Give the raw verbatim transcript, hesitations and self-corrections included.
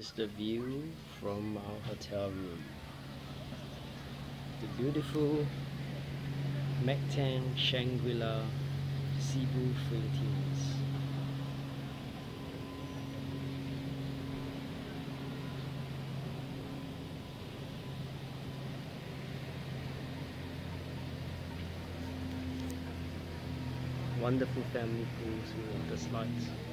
is the view from our hotel room. The beautiful Mactan Shangri-La, Cebu, Philippines. Wonderful family pools with water slides.